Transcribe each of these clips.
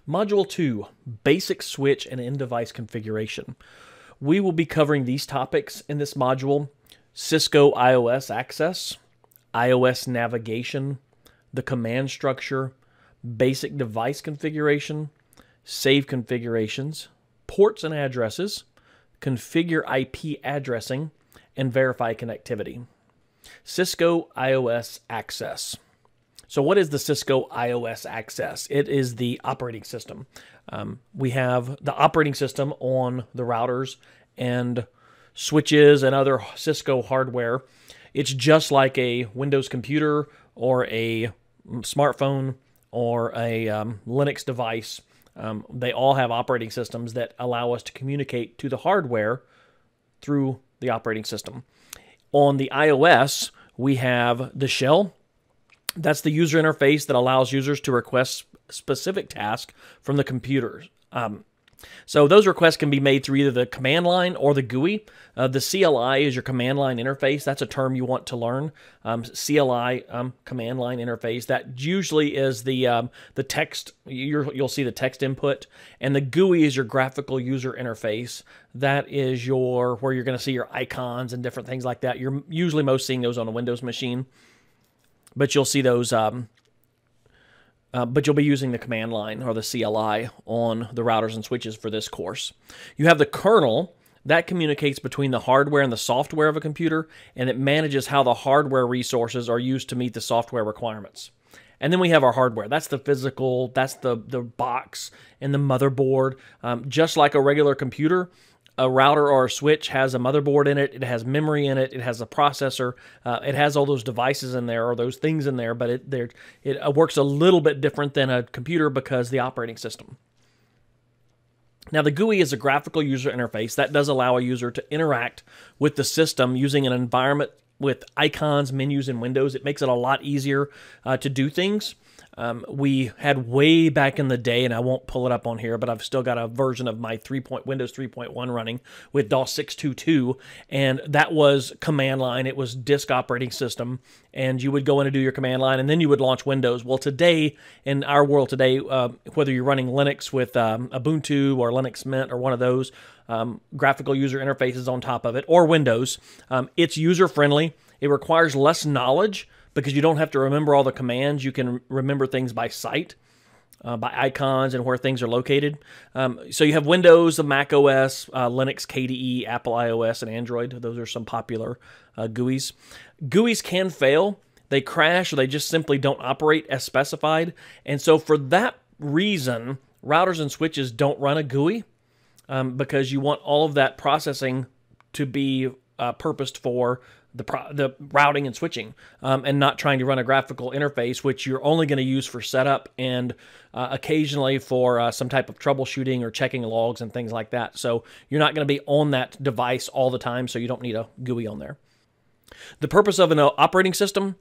Module 2, Basic Switch and In-Device Configuration. We will be covering these topics in this module: Cisco iOS access, iOS navigation, the command structure, basic device configuration, save configurations, ports and addresses, configure IP addressing, and verify connectivity. Cisco iOS access. So what is the Cisco iOS access? It is the operating system. We have the operating system on the routers and switches and other Cisco hardware. It's just like a Windows computer or a smartphone or a Linux device. They all have operating systems that allow us to communicate to the hardware through the operating system. On the iOS, we have the shell. That's the user interface that allows users to request specific tasks from the computers. So those requests can be made through either the command line or the GUI. The CLI is your command line interface. That's a term you want to learn. CLI, command line interface. That usually is the text. You'll see the text input, and the GUI is your graphical user interface. That is where you're going to see your icons and different things like that. You're usually most seeing those on a Windows machine, but you'll see those. But you'll be using the command line or the CLI on the routers and switches for this course. You have the kernel. That communicates between the hardware and the software of a computer, and it manages how the hardware resources are used to meet the software requirements. And then we have our hardware. That's the physical, that's the box and the motherboard. Just like a regular computer, a router or a switch has a motherboard in it, it has memory in it, it has a processor, it has all those devices in there or those things in there, but it works a little bit different than a computer because the operating system. Now the GUI is a graphical user interface that does allow a user to interact with the system using an environment with icons, menus, and windows. It makes it a lot easier to do things. We had way back in the day, and I won't pull it up on here, but I've still got a version of my Windows 3.1 running with DOS 622, and that was command line. It was disk operating system, and you would go in and do your command line, and then you would launch Windows. Well, today, in our world today, whether you're running Linux with Ubuntu or Linux Mint or one of those graphical user interfaces on top of it, or Windows, it's user-friendly. It requires less knowledge, because you don't have to remember all the commands. You can remember things by sight, by icons, and where things are located. So you have Windows, the Mac OS, Linux, KDE, Apple iOS, and Android. Those are some popular GUIs. GUIs can fail. They crash, or they just simply don't operate as specified. And so for that reason, routers and switches don't run a GUI because you want all of that processing to be purposed for the routing and switching, and not trying to run a graphical interface, which you're only going to use for setup and occasionally for some type of troubleshooting or checking logs and things like that. So you're not going to be on that device all the time, so you don't need a GUI on there. The purpose of an operating system: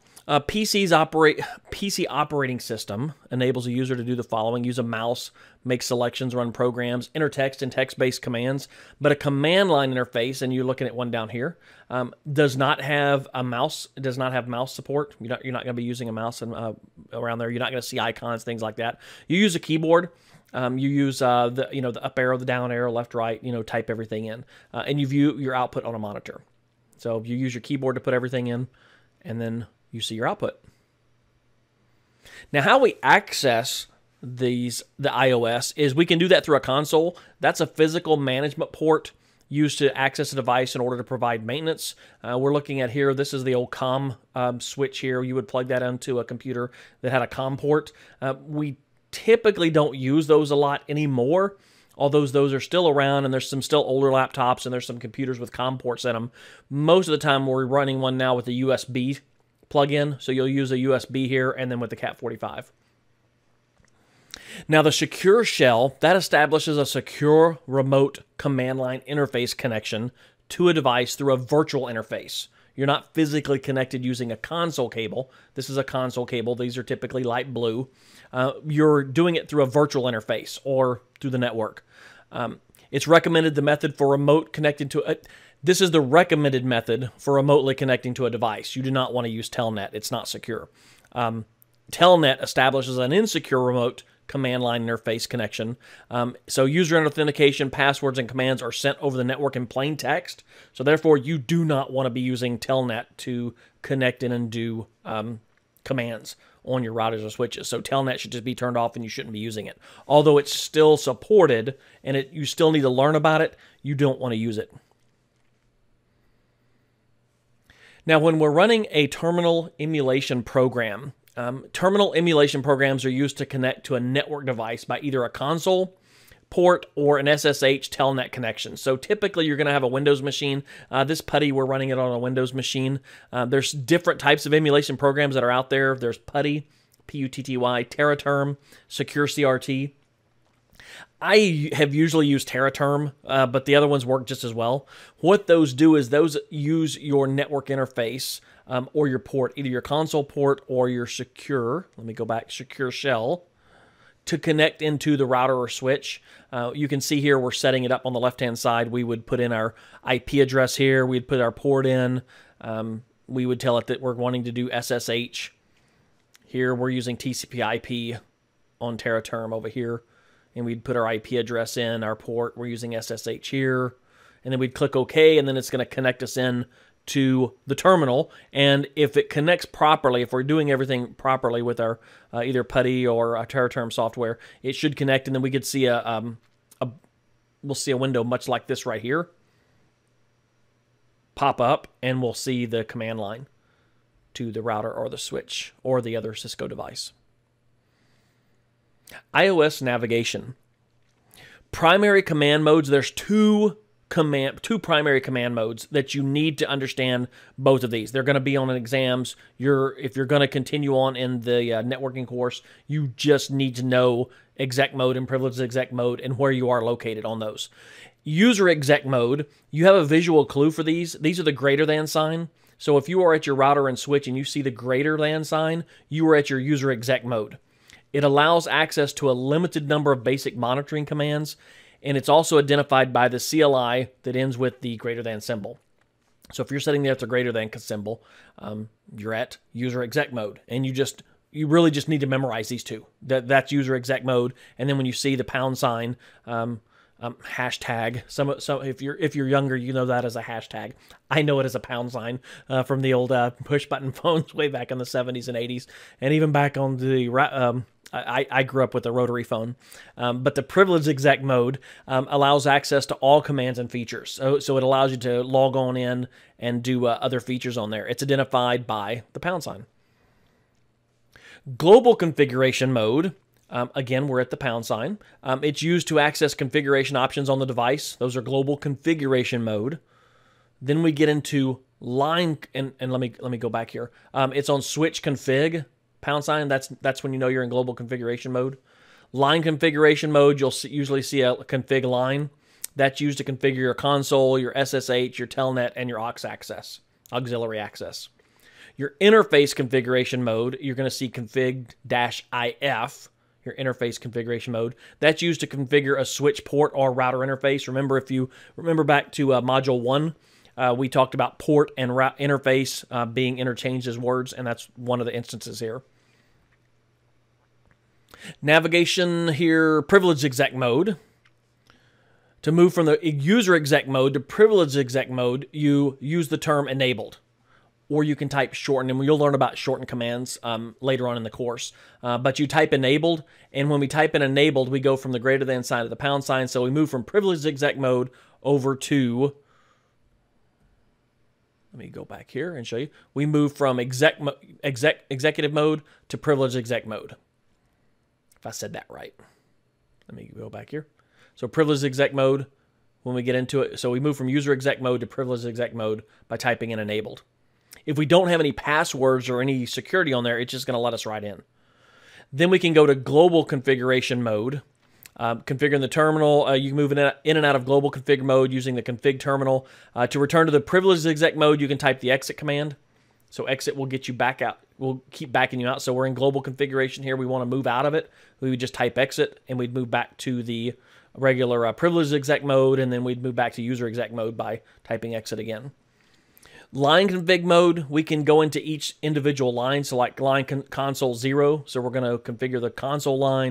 PC operating system enables a user to do the following: use a mouse, make selections, run programs, enter text and text-based commands. But a command line interface, and you're looking at one down here, does not have a mouse. It does not have mouse support. You're not going to be using a mouse around there. You're not going to see icons, things like that. You use a keyboard. You use the up arrow, the down arrow, left, right. Type everything in, and you view your output on a monitor. So you use your keyboard to put everything in, and then you see your output. Now, how we access the iOS is we can do that through a console. That's a physical management port used to access a device in order to provide maintenance. We're looking at here, this is the old COM switch here. You would plug that into a computer that had a COM port. We typically don't use those a lot anymore, although those are still around, and there's some still older laptops, and there's some computers with COM ports in them. Most of the time, we're running one now with a USB plug-in, so you'll use a USB here, and then with the Cat45. Now, the secure shell, that establishes a secure remote command line interface connection to a device through a virtual interface. You're not physically connected using a console cable. This is a console cable. These are typically light blue. You're doing it through a virtual interface or through the network. It's recommended the method for remote connected to this is the recommended method for remotely connecting to a device. You do not want to use Telnet. It's not secure. Telnet establishes an insecure remote command line interface connection. So user authentication, passwords, and commands are sent over the network in plain text. So therefore, you do not want to be using Telnet to connect in and do commands on your routers or switches. So Telnet should just be turned off and you shouldn't be using it. Although it's still supported and you still need to learn about it, you don't want to use it. Now, when we're running a terminal emulation program, terminal emulation programs are used to connect to a network device by either a console port or an SSH telnet connection. So typically you're going to have a Windows machine. This PuTTY, we're running it on a Windows machine. There's different types of emulation programs that are out there. There's PuTTY, P-U-T-T-Y, Teraterm, Secure CRT. I have usually used Teraterm, but the other ones work just as well. What those do is those use your network interface or your port, either your console port or your secure, let me go back, secure shell, to connect into the router or switch. You can see here we're setting it up on the left-hand side. We would put in our IP address here. We'd put our port in. We would tell it that we're wanting to do SSH. Here we're using TCP/IP on Teraterm over here. And we'd put our IP address in, our port. We're using SSH here. And then we'd click OK, and then it's going to connect us in to the terminal. And if it connects properly, if we're doing everything properly with our either PuTTY or Teraterm software, it should connect, and then we could see we'll see a window much like this right here pop up, and we'll see the command line to the router or the switch or the other Cisco device. iOS navigation. Primary command modes, there's two primary command modes that you need to understand both of these. They're going to be on exams. If you're going to continue on in the networking course, you just need to know exec mode and privileged exec mode and where you are located on those. User exec mode, you have a visual clue for these. These are the greater than sign. So if you are at your router and switch and you see the greater than sign, you are at your user exec mode. It allows access to a limited number of basic monitoring commands, and it's also identified by the CLI that ends with the greater than symbol. So if you're setting there at the greater than symbol, you're at user exec mode, and you really just need to memorize these two. That's user exec mode, and then when you see the pound sign, hashtag. If you're younger, you know that as a hashtag. I know it as a pound sign from the old push button phones way back in the 70s and 80s, and even back on the I grew up with a rotary phone. But the privileged exec mode allows access to all commands and features. So it allows you to log on in and do other features on there. It's identified by the pound sign. Global configuration mode. Again, we're at the pound sign. It's used to access configuration options on the device. Those are global configuration mode. Then we get into line, and let me go back here. It's on switch config, pound sign. That's when you know you're in global configuration mode. Line configuration mode, you'll usually see a config line. That's used to configure your console, your SSH, your telnet, and your auxiliary access. Your interface configuration mode, you're going to see config-if. Your interface configuration mode. That's used to configure a switch port or router interface. Remember, if you remember back to Module 1, we talked about port and interface being interchanged as words, and that's one of the instances here. Navigation here, privileged exec mode. To move from the user exec mode to privileged exec mode, you use the term enabled. Or you can type shorten, and you'll learn about shorten commands later on in the course. But you type enabled, and when we type in enabled, we go from the greater than sign to the pound sign. So we move from privileged exec mode over to, let me go back here and show you. We move from executive mode to privileged exec mode. If I said that right. Let me go back here. So privileged exec mode, when we get into it. So we move from user exec mode to privileged exec mode by typing in enabled. If we don't have any passwords or any security on there, it's just going to let us right in. Then we can go to global configuration mode. Configuring the terminal, you can move in and out of global config mode using the config terminal. To return to the privileged exec mode, you can type the exit command. So exit will get you back out. We'll keep backing you out. So we're in global configuration here. We want to move out of it. We would just type exit, and we'd move back to the regular privileged exec mode, and then we'd move back to user exec mode by typing exit again. Line config mode, we can go into each individual line. So like line console 0, so we're going to configure the console line.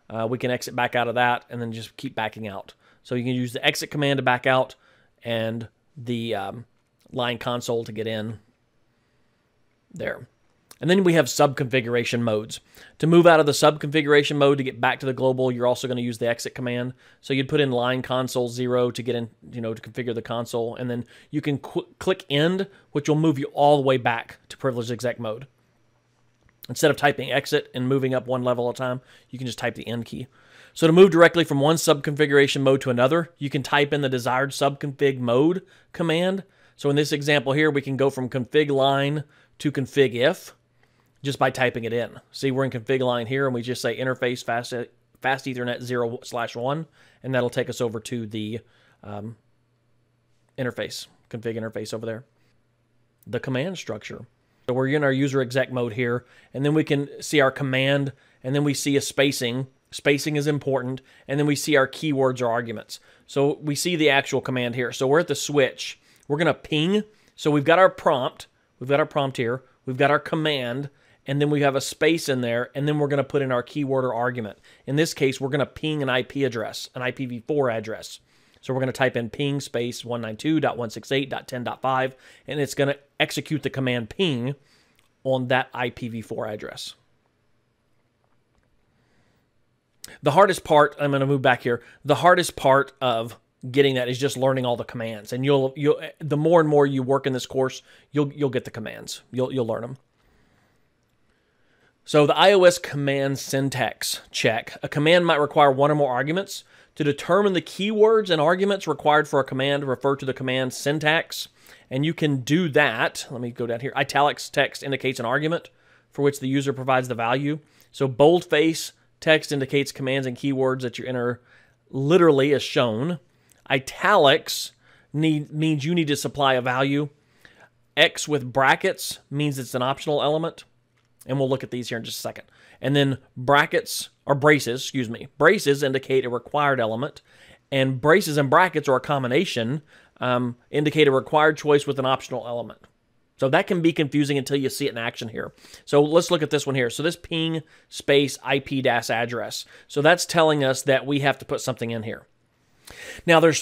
we can exit back out of that and then just keep backing out. So you can use the exit command to back out and the line console to get in there. And then we have subconfiguration modes. To move out of the subconfiguration mode to get back to the global, you're also going to use the exit command. So you'd put in line console 0 to get in, to configure the console. And then you can click end, which will move you all the way back to privileged exec mode. Instead of typing exit and moving up one level at a time, you can just type the end key. So to move directly from one subconfiguration mode to another, you can type in the desired subconfig mode command. So in this example here, we can go from config line to config if just by typing it in. See, we're in config line here, and we just say interface fast Ethernet 0/1, and that'll take us over to the interface, config interface over there. The command structure. So we're in our user exec mode here, and then we can see our command, and then we see a spacing. Spacing is important, and then we see our keywords or arguments. So we see the actual command here. So we're at the switch. We're going to ping. So we've got our prompt. We've got our prompt here. We've got our command, and then we have a space in there, and then we're going to put in our keyword or argument. In this case, we're going to ping an IP address, an IPv4 address. So we're going to type in ping space 192.168.10.5, and it's going to execute the command ping on that IPv4 address. The hardest part, I'm going to move back here, the hardest part of getting that is just learning all the commands. And the more and more you work in this course, you'll get the commands. You'll learn them. So the iOS command syntax check. A command might require one or more arguments. To determine the keywords and arguments required for a command, refer to the command syntax. And you can do that. Let me go down here. Italics text indicates an argument for which the user provides the value. So boldface text indicates commands and keywords that you enter literally as shown. Italics means you need to supply a value. X with brackets means it's an optional element. And we'll look at these here in just a second. And then brackets, or braces, excuse me. Braces indicate a required element. And braces and brackets, or a combination, indicate a required choice with an optional element. So that can be confusing until you see it in action here. So let's look at this one here. So this ping space IP-address. So that's telling us that we have to put something in here. Now there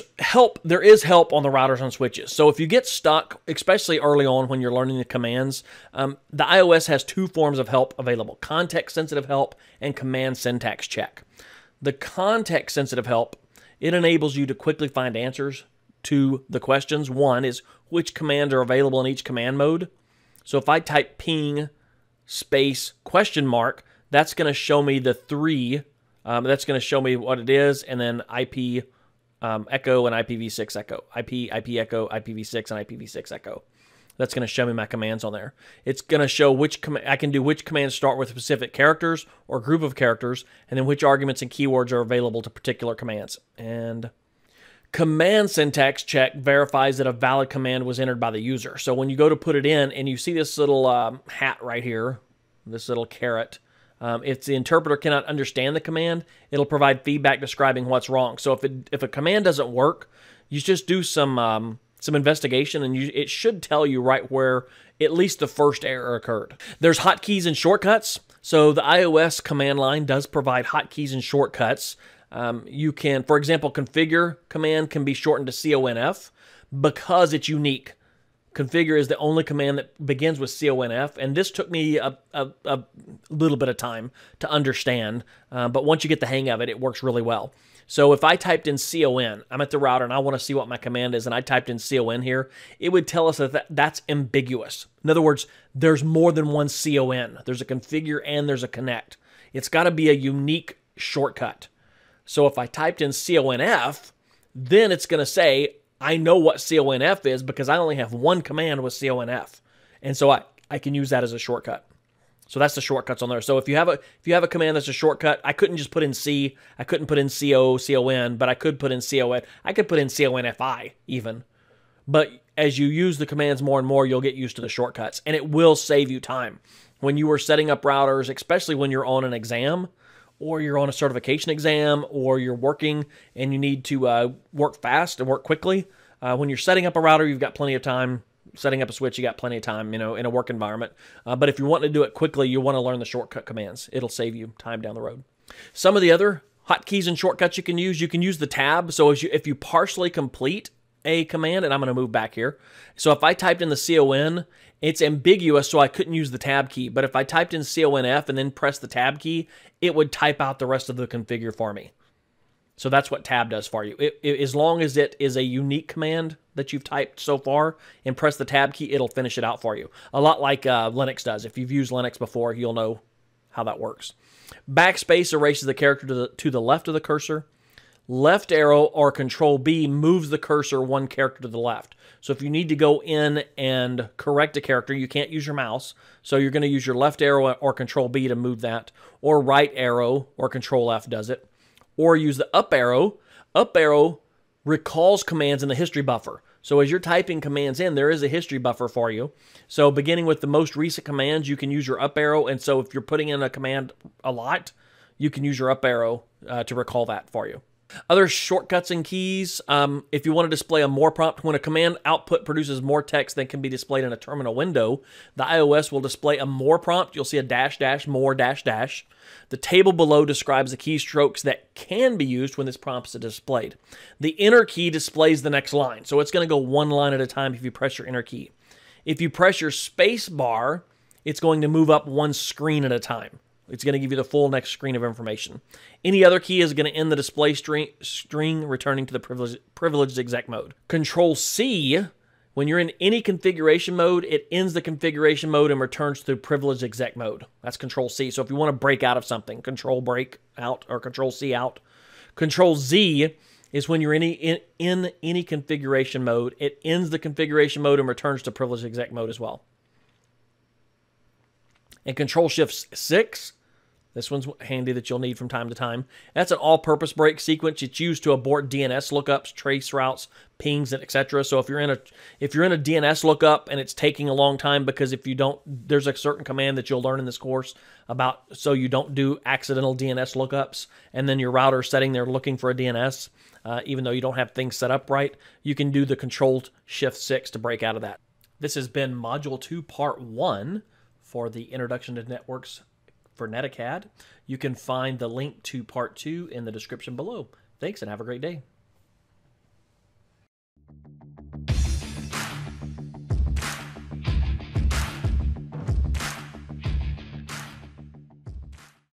is help on the routers and switches. So if you get stuck, especially early on when you're learning the commands, the iOS has two forms of help available: context-sensitive help and command syntax check. The context-sensitive help, it enables you to quickly find answers to the questions. One is which commands are available in each command mode. So if I type ping space question mark, that's going to show me the three. That's going to show me what it is, and then IP echo and IPv6 echo, IP echo, IPv6 and IPv6 echo. That's going to show me my commands on there. It's going to show which I can do which commands start with specific characters or group of characters, and then which arguments and keywords are available to particular commands. And command syntax check verifies that a valid command was entered by the user. So when you go to put it in, and you see this little hat right here, this little caret, if the interpreter cannot understand the command, it'll provide feedback describing what's wrong. So if a command doesn't work, you just do some investigation, and it should tell you right where at least the first error occurred. There's hotkeys and shortcuts. So the iOS command line does provide hotkeys and shortcuts. You can, for example, configure command can be shortened to CONF because it's unique. Configure is the only command that begins with CONF, and this took me a little bit of time to understand, but once you get the hang of it, it works really well. So if I typed in CON, I'm at the router and I want to see what my command is, and I typed in CON here, it would tell us that that's ambiguous. In other words, there's more than one CON. There's a configure and there's a connect. It's got to be a unique shortcut. So if I typed in CONF, then it's going to say, I know what CONF is because I only have one command with CONF. And so I can use that as a shortcut. So that's the shortcuts on there. So if you have a command that's a shortcut, I couldn't just put in C, I couldn't put in CON, but I could put in CON. I could put in CONFI even. But as you use the commands more and more, you'll get used to the shortcuts, and it will save you time. When you are setting up routers, especially when you're on an exam, or you're on a certification exam, or you're working and you need to work fast and work quickly, when you're setting up a router, you've got plenty of time. Setting up a switch, you got plenty of time, in a work environment. But if you want to do it quickly, you want to learn the shortcut commands. It'll save you time down the road. Some of the other hotkeys and shortcuts you can use the tab. So if you partially complete a command, and I'm going to move back here. So if I typed in the CON, it's ambiguous, so I couldn't use the tab key. But if I typed in CONF and then press the tab key, it would type out the rest of the configure for me. So that's what tab does for you. As long as it is a unique command that you've typed so far and press the tab key, it'll finish it out for you. A lot like Linux does. If you've used Linux before, you'll know how that works. Backspace erases the character to the left of the cursor. Left arrow or Control B moves the cursor one character to the left. So if you need to go in and correct a character, you can't use your mouse. So you're going to use your left arrow or Control B to move that. Or right arrow or Control F does it. Or use the up arrow. Up arrow recalls commands in the history buffer. So as you're typing commands in, there is a history buffer for you. So beginning with the most recent commands, you can use your up arrow. And so if you're putting in a command a lot, you can use your up arrow to recall that for you. Other shortcuts and keys, if you want to display a more prompt, when a command output produces more text than can be displayed in a terminal window, the iOS will display a more prompt. You'll see a dash dash more dash dash. The table below describes the keystrokes that can be used when this prompt is displayed. The enter key displays the next line, so it's going to go one line at a time if you press your enter key. If you press your space bar, it's going to move up one screen at a time. It's going to give you the full next screen of information. Any other key is going to end the display string, returning to the privileged exec mode. Control C, when you're in any configuration mode, it ends the configuration mode and returns to privileged exec mode. That's Control C. So if you want to break out of something, Control break out or Control C out. Control Z is when you're in any configuration mode, it ends the configuration mode and returns to privileged exec mode as well. And Control Shift 6, this one's handy that you'll need from time to time. That's an all-purpose break sequence. It's used to abort DNS lookups, trace routes, pings, and etc. So if you're in a DNS lookup and it's taking a long time because if you don't, there's a certain command that you'll learn in this course about so you don't do accidental DNS lookups, and then your router setting there looking for a DNS, even though you don't have things set up right, you can do the Control Shift 6 to break out of that. This has been Module 2, Part 1. For the Introduction to Networks for Netacad. You can find the link to Part 2 in the description below. Thanks and have a great day.